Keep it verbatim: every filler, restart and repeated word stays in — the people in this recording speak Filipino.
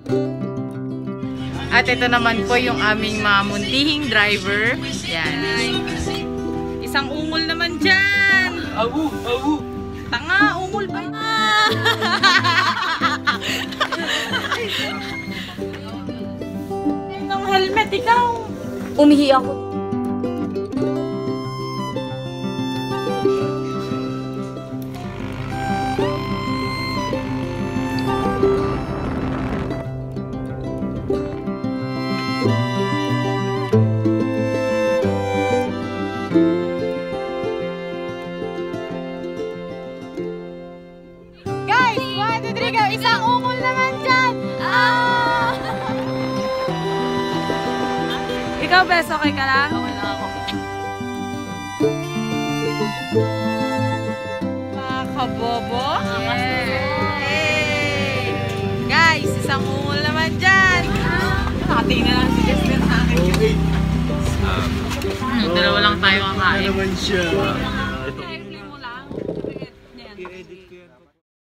At ito naman po yung aming mga muntihing driver. Yan. Isang ungol naman dyan. Awu, awu. Tanga, ungol ba? Ng helmet, ikaw. Umihi ako. Isang ungol naman dyan! Ah! Ikaw, Bes, okay ka lang? Okay lang ako. Mga kabobo? Yeah. Hey! Guys, isang ungol naman dyan! Nakatingin na lang si Justin sa akin. Okay. Hmm, dalawa lang tayo kakain. Ano naman siya?